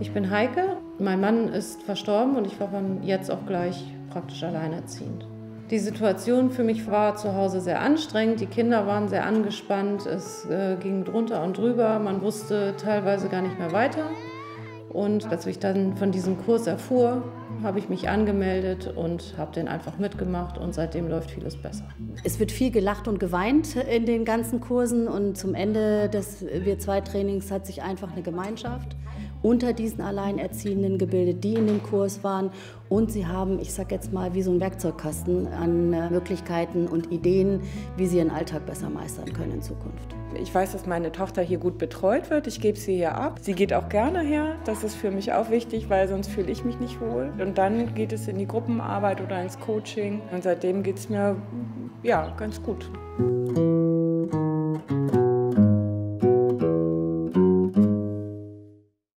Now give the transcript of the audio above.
Ich bin Heike, mein Mann ist verstorben und ich war von jetzt auf gleich praktisch alleinerziehend. Die Situation für mich war zu Hause sehr anstrengend, die Kinder waren sehr angespannt, es ging drunter und drüber, man wusste teilweise gar nicht mehr weiter. Und als ich dann von diesem Kurs erfuhr, habe ich mich angemeldet und habe den einfach mitgemacht und seitdem läuft vieles besser. Es wird viel gelacht und geweint in den ganzen Kursen und zum Ende des Wir2-Trainings hat sich einfach eine Gemeinschaft unter diesen Alleinerziehenden gebildet, die in dem Kurs waren, und sie haben, ich sag jetzt mal, wie so ein Werkzeugkasten an Möglichkeiten und Ideen, wie sie ihren Alltag besser meistern können in Zukunft. Ich weiß, dass meine Tochter hier gut betreut wird. Ich gebe sie hier ab. Sie geht auch gerne her. Das ist für mich auch wichtig, weil sonst fühle ich mich nicht wohl. Und dann geht es in die Gruppenarbeit oder ins Coaching. Und seitdem geht es mir ja ganz gut.